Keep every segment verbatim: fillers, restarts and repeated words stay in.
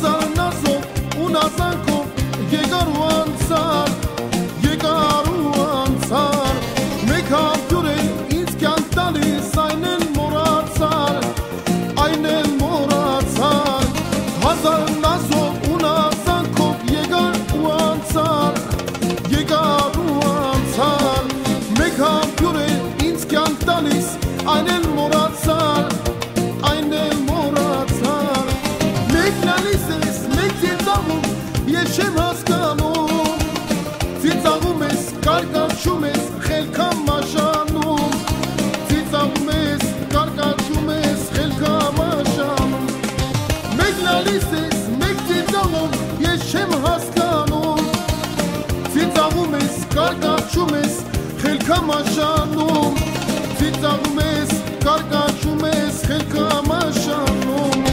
Հազար նազով ու նազանքով եկար ու անցար, եկար ու անցար, մեկ համբյուր է ինձ կյանք տալիս, այն էլ մոռացար, այն էլ մոռացար, հազար նազով ու նազանքով եկար ու անցար, եկար ու անցար, մեկ համբյուր է ինձ կյանք տալիս, այն էլ մոռացար, այն էլ մոռացար, մեկ լալիս ես, մեկ ծիծաղում, ես չեմ հասկանում, ծիծաղում ես, կարկաչում ես, խելքամ մաշանում, ծիծաղում ես, կարկաչում ես, խելքամ մաշանում, մեկ լալիս ես, մեկ ծիծաղում, ես չեմ հասկանում, ծիծաղում ես, կարկաչում ես, խելքամ մաշանում, ծիծաղում ես, կարկաչում ես, խելքամ մաշանում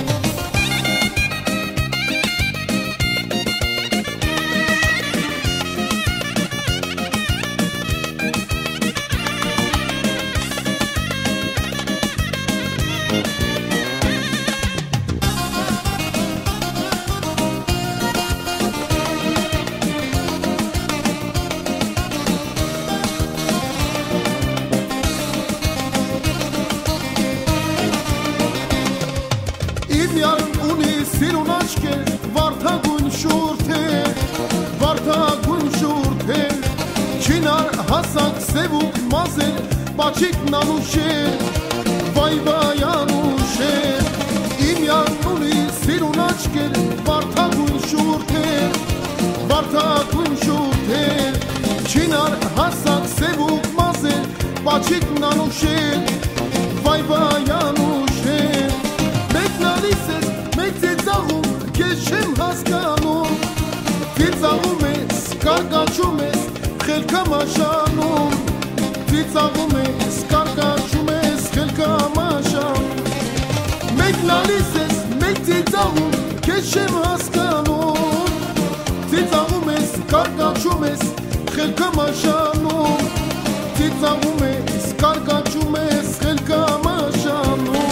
Սիրուն աչքեր, վարդագույն շուրթեր, վարդագույն շուրթեր, չինար հասակ սևուկ մազեր, պաչիկն անուշեր, վայ վայ անուշեր, իմ յան ունի սիրուն աչքեր, վարդագույն շուրթեր, վարդագույն շուրթեր, չինար հասակ սևուկ մազեր, պաչիկն անուշեր, վայ վայ անուշեր, մեկ լալիս ես, մեկ ծիծաղում, քեզ չեմ հասկանում, ծիծաղում ես, կարկաչում ես, խելքամ մաշանում, ծիծաղում ես, կարկաչում ես, խելքամ մաշանում, մեկ լալիս ես, մեկ ծիծաղում, քեզ չեմ հասկանում, ծիծաղում ես, կարկաչում ես, խելքամ մաշանում, ծիծաղում ես, կարկաչում ես, խելքամ մաշանում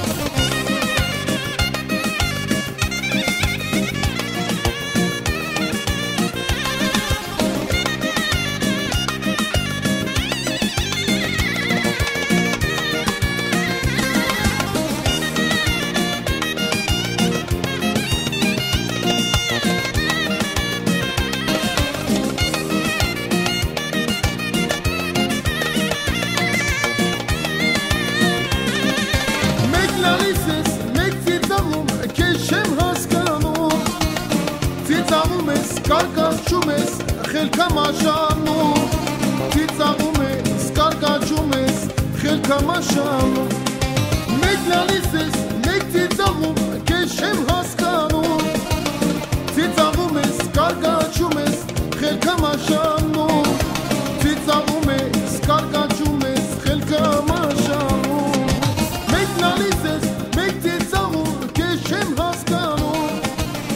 Կարկաչում ես, խելքամ մաշանում, ծիծաղում ես, կարկաչում ես, խելքամ մաշանում, մեկ լալիս ես, մեկ ծիծաղում, քեզ չեմ հասկանում, ծիծաղում ես, կարկաչում ես, խելքամ մաշանում, ծիծաղում ես, կարկաչում ես, խելքամ մաշանում, մեկ լալիս ես, մեկ ծիծաղում, քեզ չեմ հասկանում,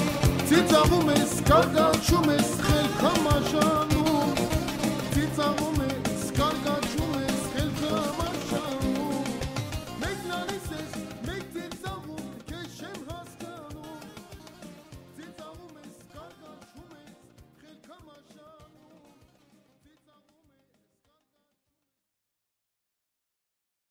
ծիծաղում ես, կարկաչում ես, խելքամ մաշանում, ծիծաղում